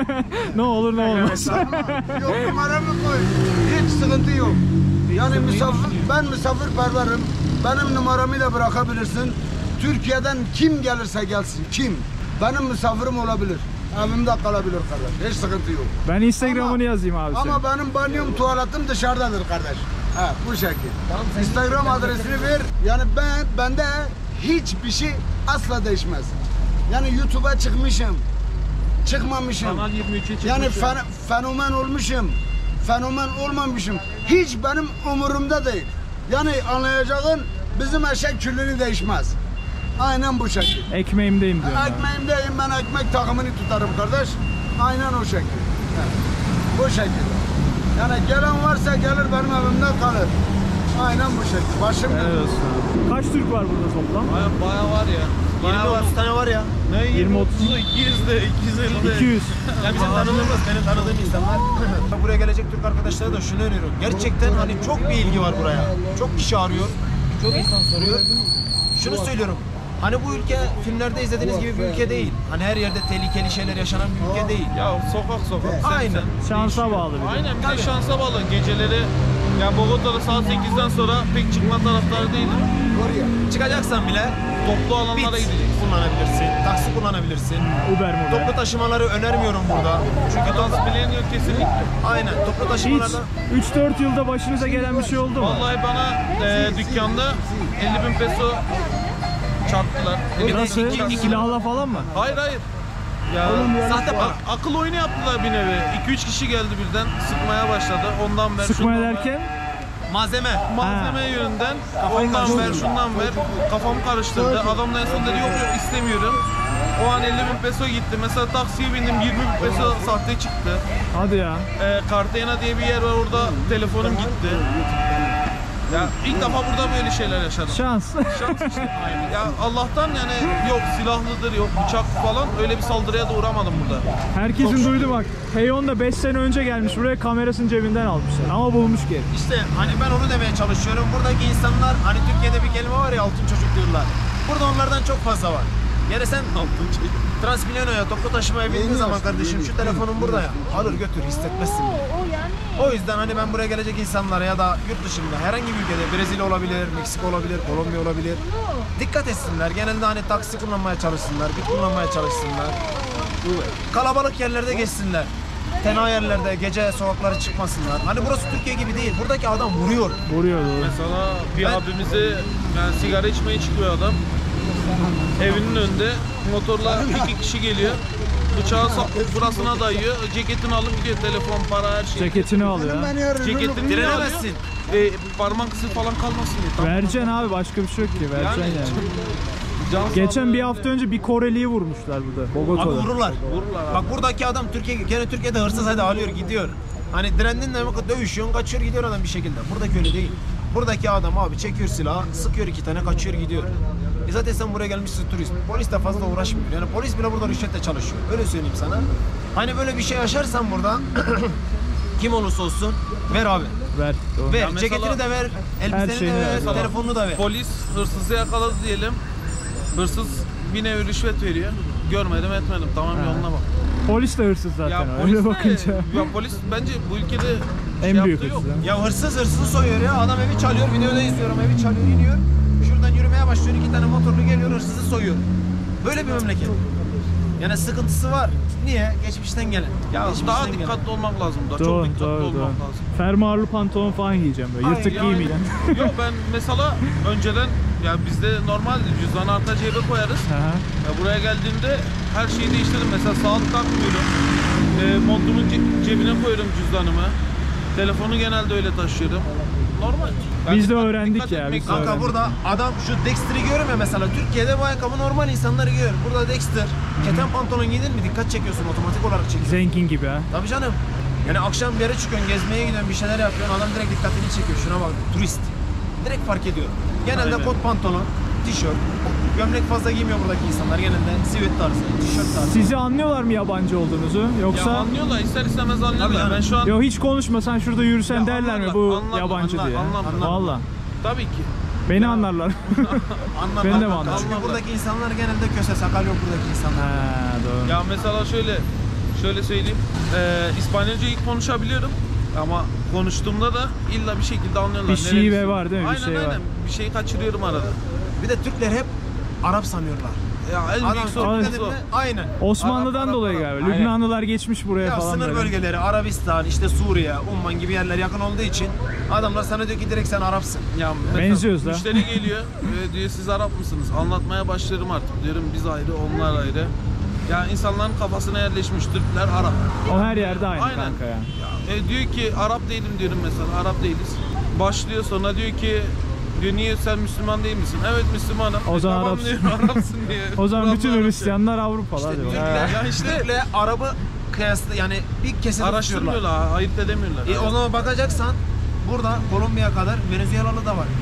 Ne olur ne olmaz. Yok numaramı koy. Hiç sıkıntı yok. Yani ben misafirperverim. Benim numaramı da bırakabilirsin. Türkiye'den kim gelirse gelsin. Kim? Benim misafirim olabilir. Evimde kalabilir kardeş. Hiç sıkıntı yok. Ben Instagram'ını Ama- yazayım abi Ama senin. benim banyom tuvaletim dışarıdadır kardeş. Ha bu şekil. Instagram adresini ver. Yani bende hiçbir şey asla değişmez. Yani YouTube'a çıkmışım. Çıkmamışım. Kanal 23'e çıkmış. Yani ya. fenomen olmuşum. Fenomen olmamışım. Hiç benim umurumda değil. Yani anlayacağın bizim eşek küllünü değişmez. Aynen bu şekil. Ekmeğimdeyim diyorum. abi. Ekmeğimdeyim ben ekmek takımını tutarım kardeş. Aynen o şekil. Evet. Bu şekil. Yani gelen varsa gelir benim evimde kalır. Aynen bu şekil. Başım Helal olsun abi. Kaç Türk var burada toplam? Baya var ya. Bayağı var, 30 tane var ya. Ne 20-30? 200 de 250 de. 200. Ya bizim tanıdığımız, benim tanıdığım insanlar. Buraya gelecek Türk arkadaşlara da şunu öneriyorum. Gerçekten hani çok bir ilgi var buraya. Çok kişi arıyor. Çok insan soruyor. Şunu söylüyorum. Hani bu ülke filmlerde izlediğiniz gibi bir ülke değil. Hani her yerde tehlikeli şeyler yaşanan bir ülke değil. Ya sokak. Aynen. Şansa bağlı bir de. Aynen bir de şansa bağlı. Geceleri ya Bogota'da saat 8'den sonra pek çıkma taraftarı değilim. Çıkacaksan bile Toplu alanlara Bit gideceksin. kullanabilirsin, taksi kullanabilirsin. Uber mu? Toplu taşımaları önermiyorum burada. Çünkü Transbilen yok kesinlikle. aynen toplu Hiç taşımalarda 3-4 yılda başınıza gelen bir şey oldu mu? Vallahi bana dükkanda 50.000 peso çarptılar. Nasıl? Silahla falan mı? Hayır. Ya sahte para. akıl oyunu yaptılar bir nevi. 2-3 kişi geldi birden sıkmaya başladı. Ondan ver, Sıkmaya şundan ver. derken? Malzeme. Malzeme yönünden ondan ver, şundan ver. Kafamı karıştırdı. Adam da en son dedi yok istemiyorum. O an 50.000 peso gitti. Mesela taksiye bindim 20.000 peso sahte çıktı. Hadi ya. Cartagena diye bir yer var orada telefonum gitti. Ya ilk defa burada böyle şeyler yaşadım. Şans. Şans işte. Ya Allah'tan yani yok silahlıdır yok bıçak falan öyle bir saldırıya da uğramadım burada. Herkesin duydu bak. Heyon da 5 sene önce gelmiş buraya, kamerasını cebinden almışlar. Ama bulmuş geri. İşte hani ben onu demeye çalışıyorum. Buradaki insanlar hani Türkiye'de bir kelime var ya altın çocuk diyorlar. Burada onlardan çok fazla var. Yani sen Transmilenio'ya toplu taşımaya bindiğin zaman kardeşim şu telefonun burada ya. Alır götür hissetmezsin bile. O yüzden hani ben buraya gelecek insanlara ya da yurt dışında herhangi bir ülkede Brezilya olabilir, Meksika olabilir, Kolombiya olabilir. Dikkat etsinler. Genelde hani taksi kullanmaya çalışsınlar, bit kullanmaya çalışsınlar. Kalabalık yerlerde geçsinler. Tenha yerlerde gece sokaklara çıkmasınlar. Hani burası Türkiye gibi değil. Buradaki adam vuruyor. Vuruyor doğru. Mesela bir abimize yani sigara içmeye çıkıyor adam. Evinin önünde motorla 2 kişi geliyor. Bıçağı burasına dayıyor. Ceketini alıp gidiyor. Telefon, para her şey. Ceketini alıyor ha. Ceketini niye alıyor? Direnemezsin. Parmak izi falan kalmasın diye. Tamam. Vereceksin abi, başka bir şey yok ki. Vereceksin yani. Can Geçen sağlığı- bir hafta önce bir Koreli'yi vurmuşlar burada. Abi Bogota'da. vururlar. Vururlar abi. Bak buradaki adam gene Türkiye'de hırsız hadi alıyor gidiyor. Hani direndinle dövüşüyorsun kaçıyor gidiyor adam bir şekilde. Buradaki öyle değil. Buradaki adam abi çekiyor silahı, sıkıyor 2 tane kaçıyor gidiyor. Zaten sen buraya gelmişsin turist. Polis de fazla uğraşmıyor. Yani polis bile burada rüşvetle çalışıyor. Öyle söyleyeyim sana. Hani böyle bir şey yaşarsan burada kim olursa olsun ver abi. Ver. Doğru. Ver. Ya mesela- Ceketini de ver, Her elbiseni şeyini de ver, ver. telefonunu da ver. Polis hırsızı yakaladı diyelim. Hırsız bir nevi rüşvet veriyor. Görmedim etmedim. Tamam yoluna bak. Polis de hırsız zaten. Ya Öyle polis bakınca. ya polis bence bu ülkede En büyük yaptığı yok. hırsız. ha. Ya hırsız hırsızı soyuyor ya. Adam evi çalıyor. Videoda izliyorum. Evi çalıyor, iniyor. Şuradan yürümeye başlıyor. 2 tane motorlu geliyor, hırsızı soyuyor. Böyle bir memleket. Yani sıkıntısı var. Niye? Geçmişten gelen. Ya Geçmişten daha gelen. dikkatli olmak lazım da. Çok Doğru, dikkatli doğru, olmak doğru. lazım. Fermuarlı pantolon falan giyeceğim böyle. Yırtık Yani- giymeyeceğim. Yok ben mesela önceden ya bizde normal cüzdanı arka cebe koyarız. Aha. Ya buraya geldiğimde her şeyi değiştirdim. Mesela saat takmıyorum. Montumun cebine koyuyorum cüzdanımı. Telefonu genelde öyle taşıyorum. Normal. Biz de dikkat- öğrendik dikkat ya, etmek biz de lazım. Kanka burada adam şu Dexter'i görüyor ya mesela. Türkiye'de bu ayakkabı normal insanları giyiyor. Burada Dexter. Keten pantolon giydin mi dikkat çekiyorsun. Otomatik olarak çekiyorsun. Zengin gibi ha. Tabii canım. Yani akşam bir yere çıkıyorsun, gezmeye gidiyorsun, bir şeyler yapıyorsun. Adam direkt dikkatini çekiyor. Şuna bak, turist. Direkt fark ediyor. Genelde Aynen. kot pantolon, tişört. Gömlek fazla giymiyor buradaki insanlar. Genelde sivit tarzı, tişört tarzı. Sizi anlıyorlar mı yabancı olduğunuzu? Ya Yoksa anlıyorlar ister istemez Tabii anlıyorlar. canım. Ben şu an yo hiç konuşmasan şurada yürüsen Ya derler mi anlarlar, bu anlarlar, yabancı anlar, diye? anlarlar. Valla. tabii ki. Beni anlarlar. Anlar, Ben de mi anlar. anlarım? Çünkü buradaki insanlar genelde köse, sakal yok buradaki insanlar. Ha doğru. Ya mesela şöyle söyleyeyim. İspanyolca ilk konuşabiliyorum. Ama konuştuğumda da illa bir şekilde anlıyorlar. Bir şive Nerelisin? var değil mi? Bir Aynen şey var. aynen. Bir şey kaçırıyorum arada. Bir de Türkler hep Arap sanıyorlar. Ya en Adam büyük Türk sorun dedim o. mi? Aynen. Osmanlı'dan Arap, dolayı Arap. galiba. Aynen. Lübnanlılar geçmiş buraya Ya falan sınır böyle. bölgeleri, Arabistan, işte Suriye, Umman gibi yerler yakın olduğu için adamlar sana diyor ki direkt sen Arapsın. Ya mesela Benziyoruz da. müşteri geliyor ve diyor siz Arap mısınız? Anlatmaya başlarım artık. Diyorum biz ayrı, onlar ayrı. Ya insanların kafasına yerleşmiş Türkler Arap. O her yerde aynı Aynen. kanka ya. Ya, diyor ki Arap değilim diyorum mesela. Arap değiliz. Başlıyor sonra diyor ki niye sen Müslüman değil misin? Evet Müslümanım. O zaman Tamam Arapsın. diyor, Arapsın diye. O zaman bütün Kur'an'da Hristiyanlar Avrupalı. İşte hadi Türkler, bakalım. Ya işte- Türkle Arap'ı kıyasla yani bir kesim araştırmıyorlar, ayırt edemiyorlar. O zaman bakacaksan burada Kolombiya kadar Venezuelalı da var.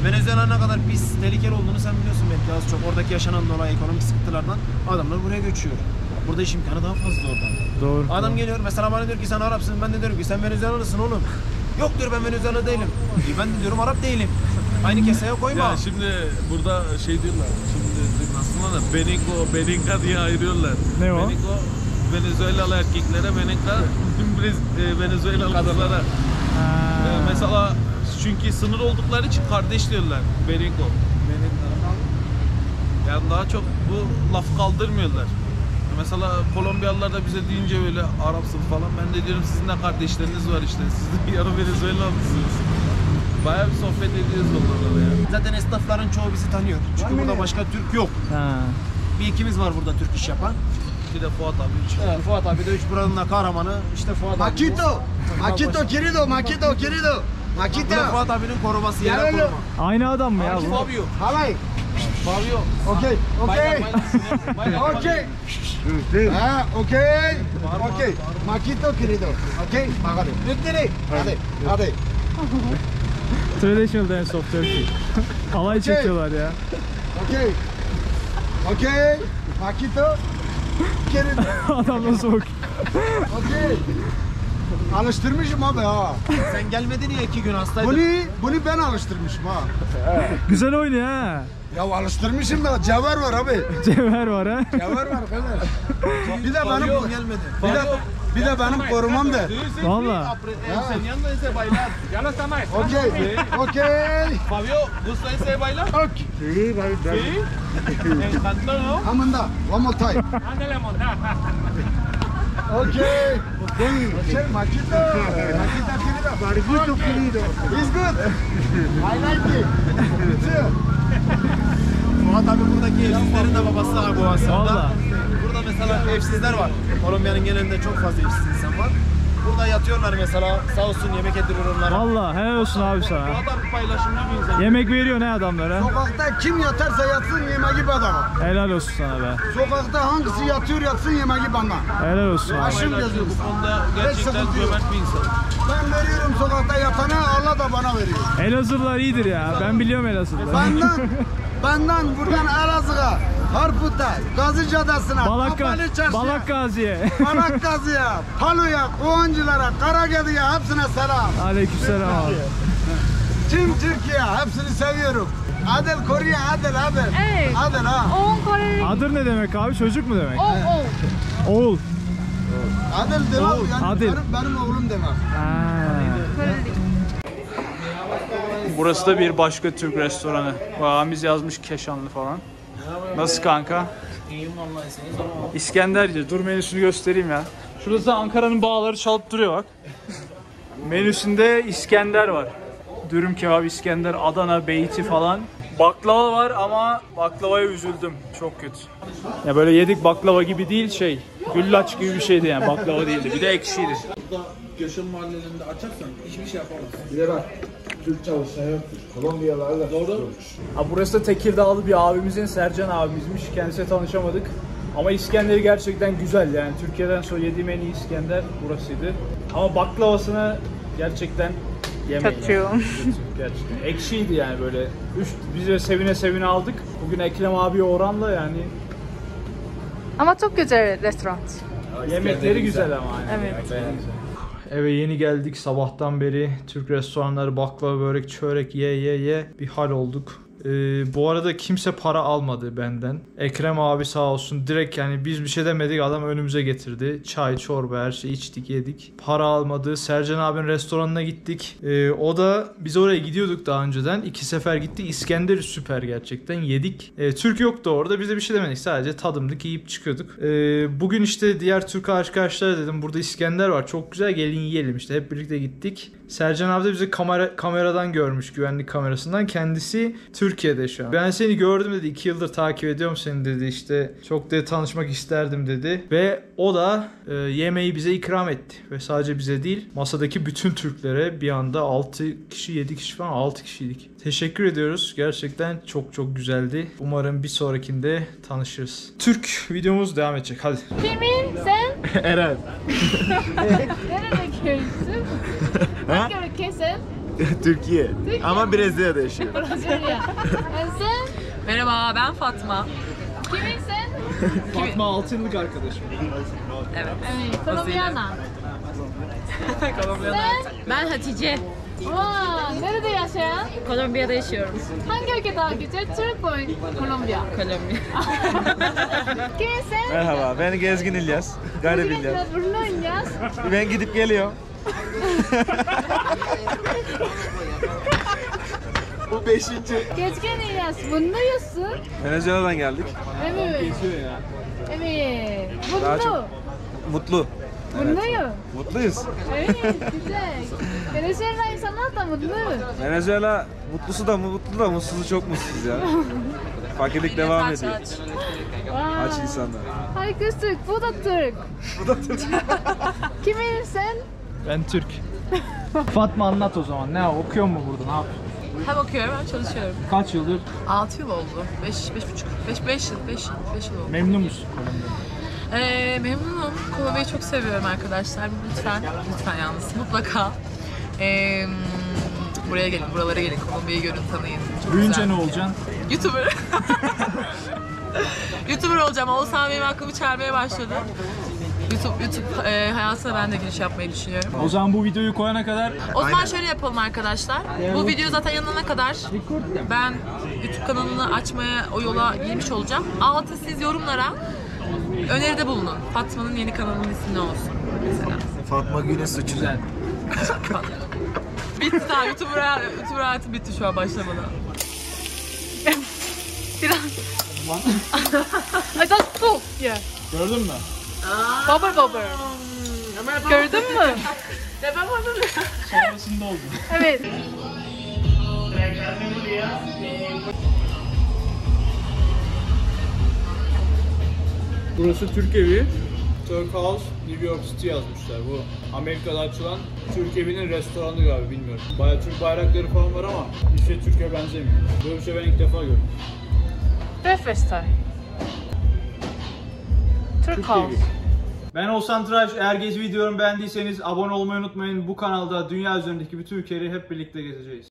Venezuela ne kadar pis, tehlikeli olduğunu sen biliyorsun belki az çok. Oradaki yaşanan dolayı ekonomik sıkıntılardan adamlar buraya göçüyor. Burada iş imkanı daha fazla orada. Doğru. Adam geliyor mesela bana diyor ki sen Arapsın, ben de diyorum ki sen Venezuelalısın oğlum. Yok diyor ben Venezuela değilim. Ben de diyorum Arap değilim. Aynı keseye koyma. Ya şimdi burada şey diyorlar. Şimdi aslında da Beninga diye ayırıyorlar. Ne o? Beninga Venezuelalı erkeklere, Beninga Venezuelalı kızlara. Mesela çünkü sınır oldukları için kardeş diyorlar. Beningo. Yani daha çok bu lafı kaldırmıyorlar. Mesela Kolombiyalılar da bize deyince böyle Arapsın falan. Ben de diyorum sizin de kardeşleriniz var işte. Siz de yarı Venezuelalısınız. Bayağı bir sohbet ediyoruz onlarla ya. Zaten esnafların çoğu bizi tanıyor. Çünkü burada başka Türk yok. Ha. Bir ikimiz var burada Türk iş yapan. Bir de Fuat abi. Evet, Fuat abi de üç buranın da kahramanı. İşte Fuat abi. Makito, Makito querido, Makito querido, Bu Makito. da Fuat abinin koruması, Gel yerel oğlum. koruma. Aynı adam mı ya bu? Fabio. Havay. Fabio. Okay, okay, okay. Ah, okay, okay. Makito querido, okay. Hadi, lütfen. Hadi. Traditional dance of Turkey. Alay çekiyorlar ya. Okay. Okay. Makito querido. Adam nasıl bakıyor? Okay. Alıştırmışım abi ha. Sen gelmedin ya 2 gün hastaydın. Bunu ben alıştırmışım ha. Güzel oynuyor ha. Ya alıştırmışım da cevher var abi. Cevher var ha. Cevher var kardeş. Bir de Fabio benim gelmedi. bir de benim korumam da. Valla. Enseñando ese bailar. Ya no está más. Okay. Okay. Fabio, ¿gusta ese bailar? Okay. Sí. Encantó, ¿no? Amanda, one more time. Ándale, montar. Okay. Okay, Makito. Makito querido. It's good. I like it. Good. Fuat abi buradaki evsizlerin de babası abi bu aslında. Valla. Burada mesela evsizler var. Kolombiya'nın genelinde çok fazla evsiz insan var. Burada yatıyorlar mesela. Sağ olsun yemek ediliyor onlara. Valla helal olsun abi sana. Bu adam paylaşımcı bir insan. Yemek veriyor ne adamlara? Sokakta kim yatarsa yatsın yemeği bedava. Helal olsun sana be. Sokakta hangisi yatıyor yatsın yemeği bana. Helal olsun abi. Aşım yazıyor. Bu konuda gerçekten sıkıntı yok. cömert bir insan. Ben veriyorum sokakta yatana, Allah da bana veriyor. Elazığlılar iyidir ya. Ben biliyorum Elazığlıları. Benden buradan Elazığ'a, Harput'a, Gazi Caddesi'ne, Kapalı Çarşı'ya, Balak Gazi'ye. Balak Gazi'ye, Palu'ya, Kovancılara, Karagadi'ye hepsine selam. Aleykümselam abi. Tüm Türkiye hepsini seviyorum. Adel Korea, Adel. Evet. Adel ha. 온 거를 Adır ne demek abi? Çocuk mu demek? 오. Oğul. Adel demek yani Adel. benim oğlum demek. Burası da bir başka Türk restoranı. Ramiz yazmış Keşanlı falan. Nasıl kanka? İyiyim vallahi seniz ama. İskender diyor. Dur menüsünü göstereyim ya. Şurada da Ankara'nın bağları çalıp duruyor bak. Menüsünde İskender var. Dürüm kebap, İskender, Adana, beyti falan. Baklava var ama baklavaya üzüldüm. Çok kötü. Ya böyle yedik baklava gibi değil güllaç gibi bir şeydi yani baklava değildi. Bir de ekşiydi. Burada Göşen mahallelerinde açarsan hiçbir şey yapamazsın. Bir de bak, Türk çalışan yoktur. Kolombiyalarla Doğru. Ha, burası da Tekirdağlı bir abimizin, Sercan abimizmiş. Kendisiyle tanışamadık. Ama İskender'i gerçekten güzel yani. Türkiye'den sonra yediğim en iyi İskender burasıydı. Ama baklavasını gerçekten yemeyin. Kötü. Yani. Kötü gerçekten. Ekşiydi yani böyle. Biz de sevine aldık. Bugün Ekrem abiye oranla yani. Ama çok güzel restoran. Yemekleri güzel ama yani. Evet. Eve yeni geldik, sabahtan beri Türk restoranları baklava, börek, çörek ye bir hal olduk. Bu arada kimse para almadı benden. Ekrem abi sağ olsun direkt yani biz bir şey demedik adam önümüze getirdi. Çay, çorba her şeyi içtik yedik. Para almadı. Sercan abinin restoranına gittik. O da biz oraya gidiyorduk daha önceden. 2 sefer gittik. İskender süper gerçekten yedik. Türk yoktu orada biz de bir şey demedik. Sadece tadımdık yiyip çıkıyorduk. Bugün işte diğer Türk arkadaşlara dedim burada İskender var çok güzel gelin yiyelim işte hep birlikte gittik. Sercan abi de bizi kameradan görmüş güvenlik kamerasından. Kendisi Türkiye'de şu an. Ben seni gördüm dedi 2 yıldır takip ediyorum seni dedi işte çok da tanışmak isterdim dedi. Ve o da yemeği bize ikram etti. Ve sadece bize değil masadaki bütün Türklere bir anda 6 kişi 7 kişi falan 6 kişiydik. Teşekkür ediyoruz. Gerçekten çok güzeldi. Umarım bir sonrakinde tanışırız. Türk videomuz devam edecek. Hadi. Kimin sen? Eren. Nerede görüyorsun? Hangi ülkesin? Türkiye. Ama Brezilya'da yaşıyor. Brezilya. And sen? Merhaba, ben Fatma. Kimin sen? Fatma 6 yıllık arkadaşım. Evet. Evet. Colombiana. Sen? Ben Hatice. Aa, nerede yaşayan? Kolombiya'da yaşıyorum. Hangi ülke daha güzel? Türk mü? Kolombiya. Kolombiya. Kimin sen? Merhaba, ben Gezgin İlyas. Garip İlyas. Biraz burnu İlyas. Ben gidip geliyorum. Bu 5. Gezgin İlyas. Bunluyusun. Venezuela'dan geldik. Evet. Evet. Daha Bunlu. çok- Mutlu. Bunluyum. Mutluyuz. Evet, güzel. Venezuela insanlar da mutlu. Venezuela mutlusu da mutlu da mutsuzu çok mutsuz ya. Fakirlik devam ediyor. Aç insanlar. Herkes Türk, bu da Türk. Bu da Türk. Kimin sen? Ben Türk. Fatma anlat o zaman. Ne okuyor mu burada? Ne yapıyorsun? Hem okuyorum hem çalışıyorum. Kaç yıldır? 6 yıl oldu. 5 yıl oldu. Memnun musun Kolombiya'dan? Memnunum. Kolombiya'yı çok seviyorum arkadaşlar. Lütfen yalnız mutlaka buraya gelin, buralara gelin. Kolombiya'yı görün, tanıyın. Çok Büyünce güzel. ne olacaksın? YouTuber. YouTuber olacağım. Oğuzhan benim aklımı çelmeye başladı. YouTube hayatına ben de giriş yapmayı düşünüyorum. O zaman bu videoyu koyana kadar O zaman şöyle yapalım arkadaşlar. Bu video zaten yanına kadar ben YouTube kanalını açmaya o yola girmiş olacağım. Altı siz yorumlara öneride bulunun. Fatma'nın yeni kanalının ismi ne olsun mesela. Fatma Gül'ün suçu. güzel. Bitti tamam. YouTuber hayatım bitti şu an başlamadan. Ay, that's full. Yeah. Gördün mü? Bubble bubble. Gördün mü? Sonrasında oldu. Evet. Burası Türk evi. Turk House, New York City yazmışlar. Bu Amerika'da açılan Türk evinin restoranı galiba, bilmiyorum. Bayağı Türk bayrakları falan var ama hiç şey Türkiye'ye benzemiyor. Böyle bir şey ben ilk defa gördüm. Breakfast time. Türk House. evi. Ben Oğuzhan Tıraş. Eğer gezi videomu beğendiyseniz abone olmayı unutmayın. Bu kanalda dünya üzerindeki bütün ülkeleri hep birlikte gezeceğiz.